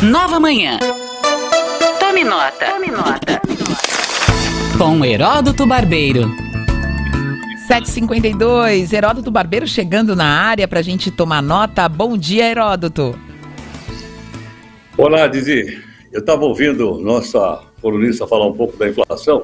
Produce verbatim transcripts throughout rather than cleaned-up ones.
Nova Manhã. Tome nota. Tome nota. Com Heródoto Barbeiro. sete e cinquenta e dois, Heródoto Barbeiro chegando na área para a gente tomar nota. Bom dia, Heródoto. Olá, Didi. Eu estava ouvindo nossa colunista falar um pouco da inflação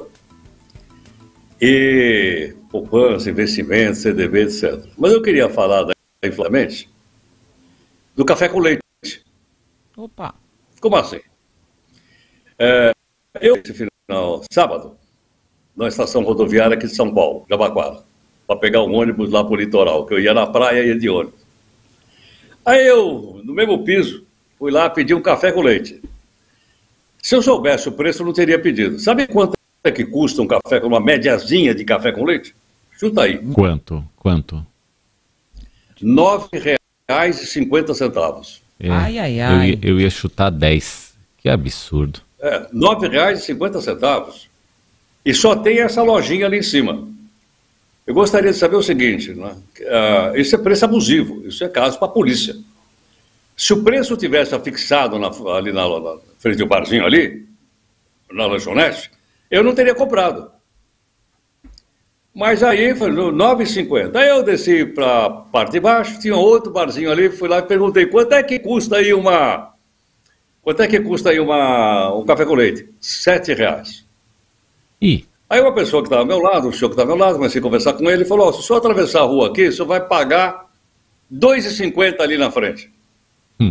e poupança, investimentos, C D B, etcétera. Mas eu queria falar da inflação do café com leite. Opa! Como assim? É, eu, esse final, sábado, na estação rodoviária aqui de São Paulo, Jabaquara, para pegar um ônibus lá para o litoral, que eu ia na praia e ia de ônibus. Aí eu, no mesmo piso, fui lá pedir um café com leite. Se eu soubesse o preço, eu não teria pedido. Sabe quanto é que custa um café com uma médiazinha de café com leite? Chuta aí. Quanto? Quanto? nove reais e cinquenta centavos. É, ai, ai, ai. Eu ia, eu ia chutar dez. Que absurdo. É, nove reais e cinquenta centavos. E só tem essa lojinha ali em cima. Eu gostaria de saber o seguinte, né? Uh, isso é preço abusivo, isso é caso para a polícia. Se o preço tivesse afixado na, ali na, na frente do barzinho ali, na lanchonete, eu não teria comprado. Mas aí foi nove reais e cinquenta centavos. Aí eu desci para a parte de baixo, tinha outro barzinho ali, fui lá e perguntei, quanto é que custa aí uma... Quanto é que custa aí uma, um café com leite? Sete reais. Ih. Aí uma pessoa que estava ao meu lado, o senhor que estava ao meu lado, comecei a conversar com ele, e falou, oh, se o senhor atravessar a rua aqui, o senhor vai pagar dois reais e cinquenta centavos ali na frente. Hum.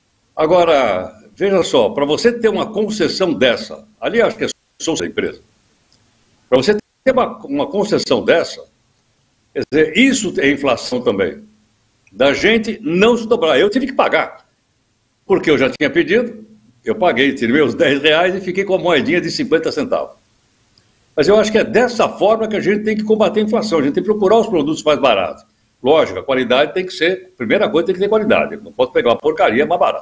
Agora, veja só, para você ter uma concessão dessa, ali acho que é só da empresa, para você ter uma, uma concessão dessa, quer dizer, isso é inflação também, da gente não se dobrar. Eu tive que pagar, porque eu já tinha pedido, eu paguei, tirei meus dez reais e fiquei com a moedinha de cinquenta centavos. Mas eu acho que é dessa forma que a gente tem que combater a inflação, a gente tem que procurar os produtos mais baratos. Lógico, a qualidade tem que ser, a primeira coisa tem que ter qualidade, não pode pegar uma porcaria mais barata.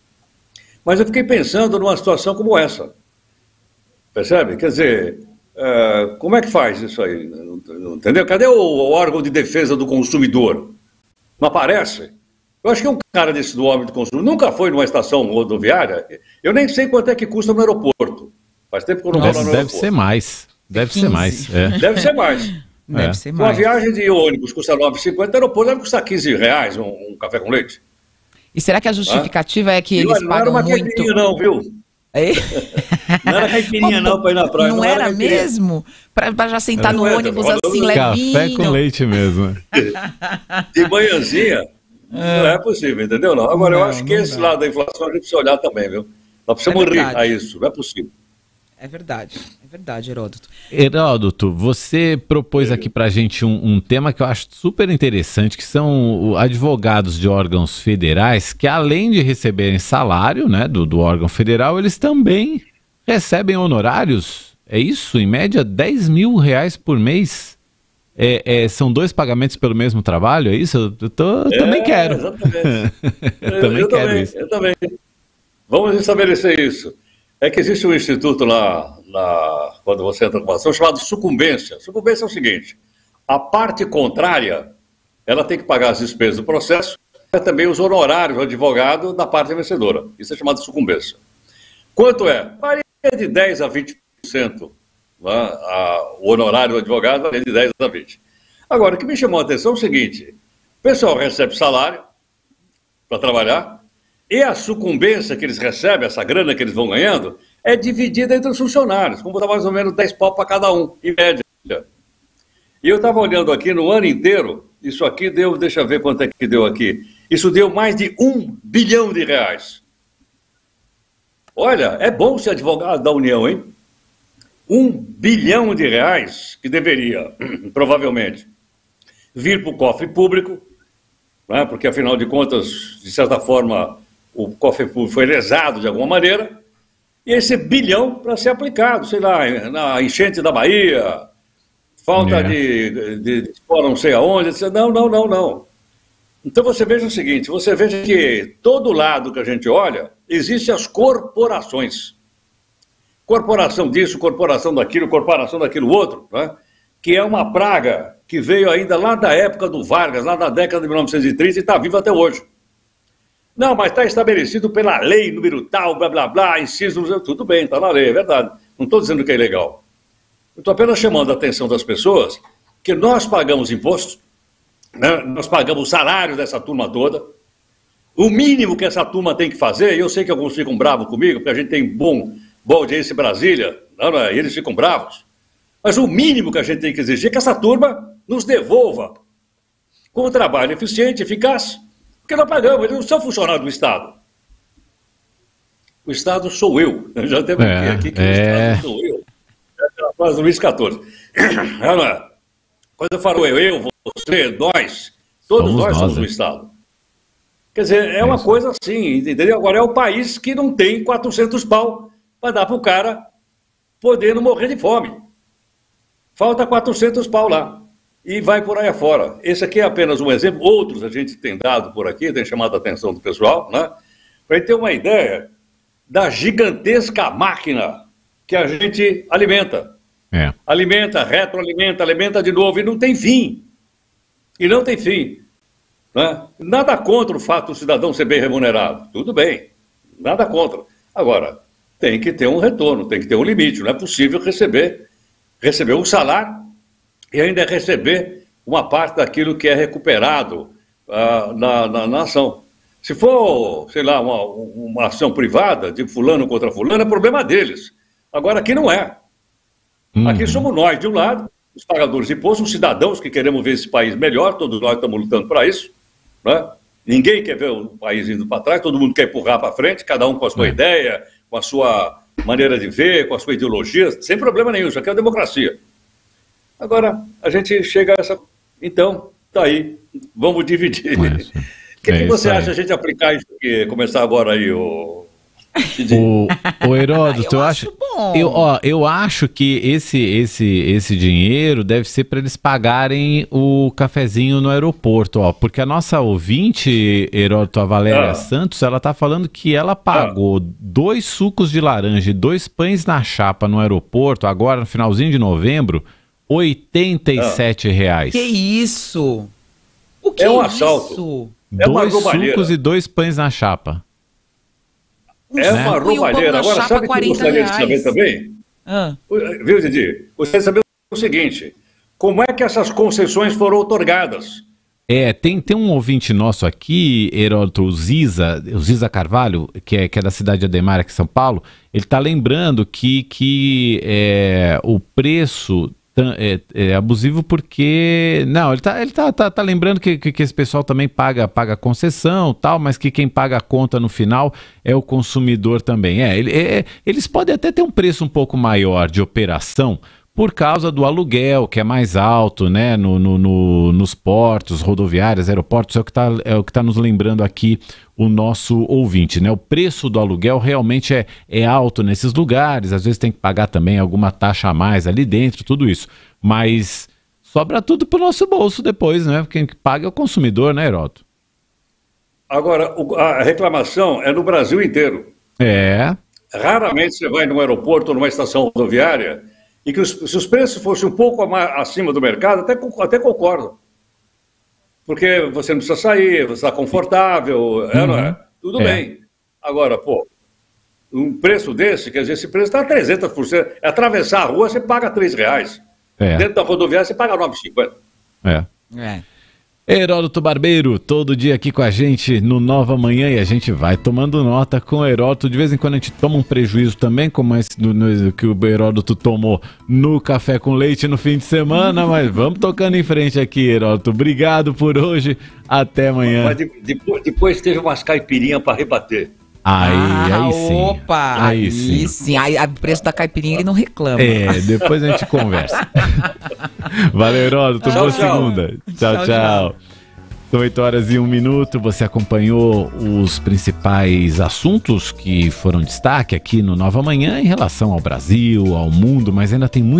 Mas eu fiquei pensando numa situação como essa, percebe? Quer dizer, uh, como é que faz isso aí? Entendeu? Cadê o, o órgão de defesa do consumidor? Não aparece? Eu acho que um cara desse do órgão de consumidor nunca foi numa estação rodoviária, eu nem sei quanto é que custa no aeroporto. Faz tempo que eu não vou lá no Deve aeroporto. ser mais. Deve quinze. ser mais. É. Deve ser mais. Deve É. ser Uma mais. viagem de ônibus custa nove reais e cinquenta centavos, no aeroporto deve custar quinze reais um, um café com leite. E será que a justificativa ah? é que E eles não pagam era uma muito? caipirinha não, viu? É? Não era caipirinha não para ir na praia. Não, não era, era mesmo? Para já sentar no é, ônibus tá assim, levinho. Café com leite mesmo. De manhãzinha, é. Não é possível, entendeu? Não. Agora, não, eu acho que esse dá. Lado da inflação a gente precisa olhar também, viu? Nós precisamos é rir a isso, não é possível. É verdade, é verdade, Heródoto. Heródoto, você propôs aqui pra gente um, um tema que eu acho super interessante, que são advogados de órgãos federais que, além de receberem salário, né, do, do órgão federal, eles também recebem honorários. É isso? Em média, dez mil reais por mês? É, é, são dois pagamentos pelo mesmo trabalho? É isso? Eu tô, é, também quero. Exatamente. eu também eu quero também, isso. Eu também. Vamos estabelecer isso. É que existe um instituto lá, na, quando você entra com uma ação, chamado sucumbência. Sucumbência é o seguinte, a parte contrária, ela tem que pagar as despesas do processo e também os honorários do advogado da parte vencedora. Isso é chamado de sucumbência. Quanto é? Varia de dez a vinte por cento. Né? A, o honorário do advogado varia de dez a vinte por cento. Agora, o que me chamou a atenção é o seguinte, o pessoal recebe salário para trabalhar, e a sucumbência que eles recebem, essa grana que eles vão ganhando, é dividida entre os funcionários, como dá mais ou menos dez pau para cada um, em média. E eu estava olhando aqui no ano inteiro, isso aqui deu, deixa eu ver quanto é que deu aqui, isso deu mais de um bilhão de reais. Olha, é bom ser advogado da União, hein? Um bilhão de reais que deveria, provavelmente, vir para o cofre público, né? Porque, afinal de contas, de certa forma, o cofre público foi lesado de alguma maneira, e esse bilhão para ser aplicado, sei lá, na enchente da Bahia, falta é. de, de, de não sei aonde, não, não, não, não. Então você veja o seguinte, você veja que todo lado que a gente olha, existem as corporações. Corporação disso, corporação daquilo, corporação daquilo outro, né? Que é uma praga que veio ainda lá da época do Vargas, lá da década de mil novecentos e trinta e está viva até hoje. Não, mas está estabelecido pela lei, número tal, blá, blá, blá, inciso, tudo bem, está na lei, é verdade. Não estou dizendo que é ilegal. Eu estou apenas chamando a atenção das pessoas que nós pagamos imposto, né? Nós pagamos o salário dessa turma toda. O mínimo que essa turma tem que fazer, e eu sei que alguns ficam bravos comigo, porque a gente tem bom, boa audiência em Brasília, não, não, e eles ficam bravos. Mas o mínimo que a gente tem que exigir é que essa turma nos devolva com um trabalho eficiente, eficaz, porque nós pagamos, eles não são funcionários do Estado. O Estado sou eu. Eu já teve é, aqui que é... o Estado sou eu. É aquela frase do Luiz quatorze. Não é? Quando eu falo eu, eu, você, nós, todos somos nós somos nós, o Estado. Quer dizer, é, é uma isso. coisa assim, entendeu? Agora é o país que não tem quatrocentos pau para dar para o cara poder não morrer de fome. Falta quatrocentos pau lá. E vai por aí afora. Esse aqui é apenas um exemplo. Outros a gente tem dado por aqui, tem chamado a atenção do pessoal, né? Para ter uma ideia da gigantesca máquina que a gente alimenta. É. Alimenta, retroalimenta, alimenta de novo, e não tem fim. E não tem fim. Né? Nada contra o fato do cidadão ser bem remunerado. Tudo bem. Nada contra. Agora, tem que ter um retorno, tem que ter um limite. Não é possível receber, receber um salário e ainda receber uma parte daquilo que é recuperado uh, na, na, na ação. Se for, sei lá, uma, uma ação privada de fulano contra fulano, é problema deles. Agora, aqui não é. Uhum. Aqui somos nós, de um lado, os pagadores de impostos, os cidadãos que queremos ver esse país melhor, todos nós estamos lutando para isso. Né? Ninguém quer ver o país indo para trás, todo mundo quer empurrar para frente, cada um com a sua é. ideia, com a sua maneira de ver, com a sua ideologia, sem problema nenhum, isso aqui é democracia. Agora, a gente chega a essa... Então, tá aí, vamos dividir. O que, é que você acha a gente aplicar isso aqui, começar agora aí, o... O, o Heródoto, eu, eu acho acho, bom. eu, ó, eu acho que esse, esse, esse dinheiro deve ser para eles pagarem o cafezinho no aeroporto, ó, porque a nossa ouvinte, Heródoto, a Valéria ah. Santos, ela tá falando que ela pagou ah. dois sucos de laranja e dois pães na chapa no aeroporto, agora no finalzinho de novembro, oitenta e sete reais. Que isso? O que é um é assalto. Isso? É uma dois sucos e dois pães na chapa. É né? uma roubalheira. Agora, sabe o que eu gostaria de saber também? Ah. Viu, Didi? Gostaria de saber o seguinte: como é que essas concessões foram otorgadas? É, tem, tem um ouvinte nosso aqui, Heródoto, o Ziza, o Ziza Carvalho, que é, que é da cidade de Ademar, aqui em São Paulo, ele está lembrando que, que é, o preço... É, é abusivo porque... Não, ele tá, ele tá, tá, tá lembrando que, que, que esse pessoal também paga, paga concessão tal, mas que quem paga a conta no final é o consumidor também. É, ele, é, eles podem até ter um preço um pouco maior de operação por causa do aluguel, que é mais alto, né, no, no, no, nos portos, rodoviárias, aeroportos, é o que está é o que tá nos lembrando aqui o nosso ouvinte, né? O preço do aluguel realmente é, é alto nesses lugares, às vezes tem que pagar também alguma taxa a mais ali dentro, tudo isso, mas sobra tudo pro nosso bolso depois, né? Quem paga é o consumidor, né, Heródoto? Agora, a reclamação é no Brasil inteiro. É. Raramente você vai num aeroporto ou numa estação rodoviária e que os, se os preços fossem um pouco acima do mercado, até, até concordo. Porque você não precisa sair, você está confortável, uhum. é, não é? Tudo é. bem. Agora, pô, um preço desse, quer dizer, esse preço está a trezentos por cento. É atravessar a rua, você paga três reais. É. Dentro da rodoviária, você paga nove reais e cinquenta. É. É. Heródoto Barbeiro, todo dia aqui com a gente no Nova Manhã, e a gente vai tomando nota com o Heródoto. De vez em quando a gente toma um prejuízo também, como esse no, no, que o Heródoto tomou no Café com Leite no fim de semana, mas vamos tocando em frente aqui, Heródoto. Obrigado por hoje, até amanhã. Mas depois, depois teve umas caipirinhas para rebater. Aí, ah, aí sim. Opa! Aí, aí sim. sim. Aí, o preço da caipirinha ele não reclama. É, depois a gente conversa. Valeu, Heródoto. Boa segunda. Tchau, tchau. tchau. São oito horas e um minuto. Você acompanhou os principais assuntos que foram destaque aqui no Nova Manhã em relação ao Brasil, ao mundo, mas ainda tem muito